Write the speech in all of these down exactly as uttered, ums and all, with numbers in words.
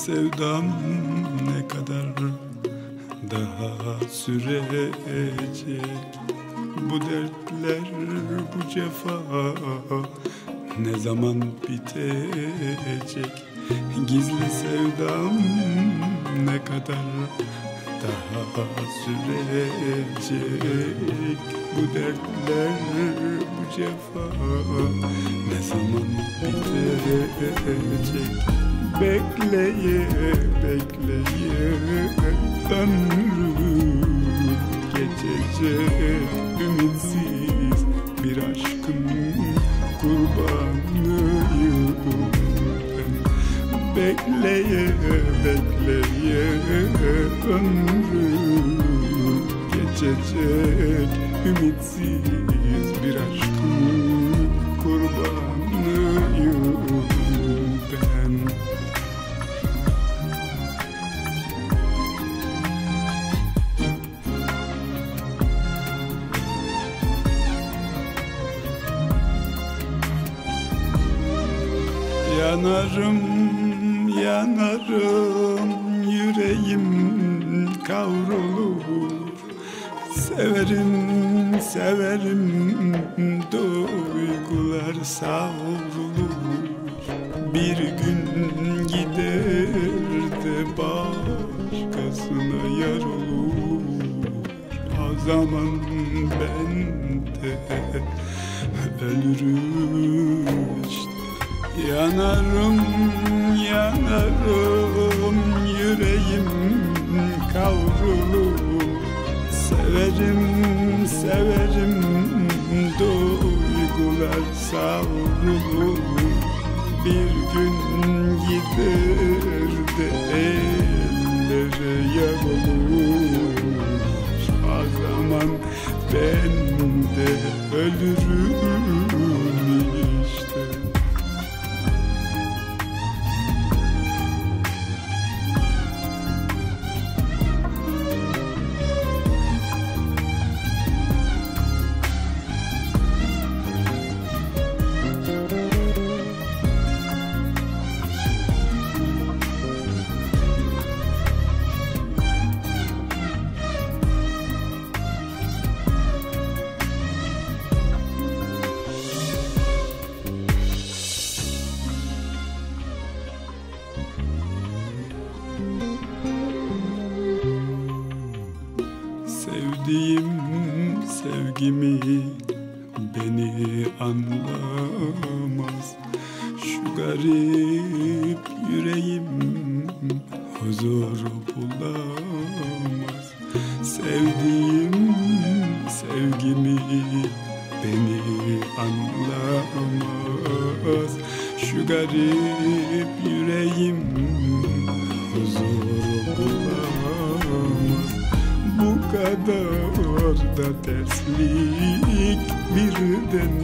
sevdam ne kadar daha sürecek? Bu dertler, bu cefa ne zaman bitecek? Gizli sevdam ne kadar daha sürecek? Bu dertler, bu cefa ne zaman bitecek? Bekleye, bekleye ömrüm geçecek. Ümitsiz bir aşkın kurbanıyım ben. Bekleye, bekleye ömrüm geçecek. Ümitsiz bir aşkın kurbanıyım ben. Yanarım, yanarım, yüreğim kavrulur. Severim, severim, duygular savrulur. Bir gün gider de başkasına yar olur. O zaman ben de ölürüm işte. Yanarım, yanarım, yüreğim kavrulur. Severim, severim, duygular savrulur. Bir gün gider de ellere yar olur. O zaman ben de ölürüm işte. Sevdiğim sevgimi beni anlamaz. Şu garip yüreğim huzur bulamaz. Sevdiğim sevgimi beni anlamaz. Şu garip yüreğim huzur bulamaz. Bu kadar da terslik birden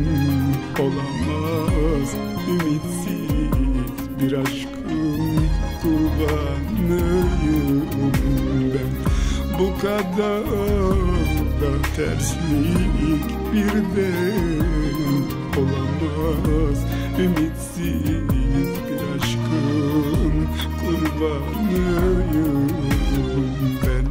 olamaz. Ümitsiz bir aşkın kurbanıyım ben. Bu kadar da terslik birden olamaz. Ümitsiz bir aşkın kurbanıyım ben.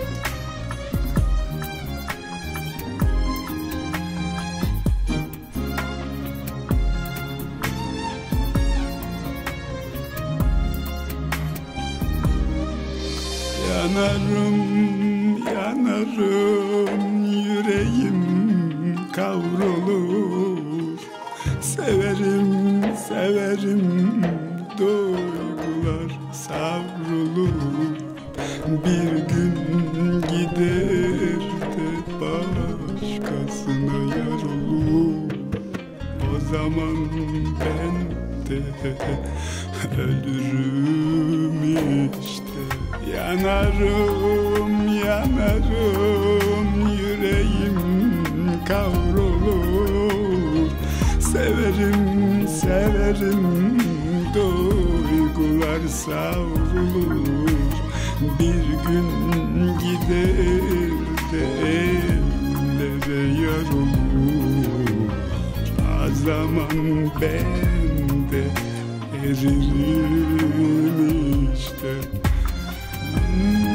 Yanarım, yanarım, yüreğim kavrulur. Severim, severim, duygular savrulur. Bir gün gider de başkasına yar olur. O zaman ben de ölürüm işte. Yanarım, yanarım, yüreğim kavrulur. Severim, severim, duygular savrulur. Bir gün gider de ellere yar olur. O zaman ben de eririm işte.